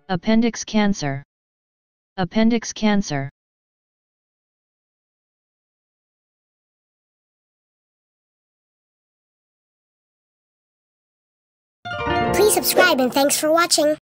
Appendix cancer. Appendix cancer. Please subscribe and thanks for watching.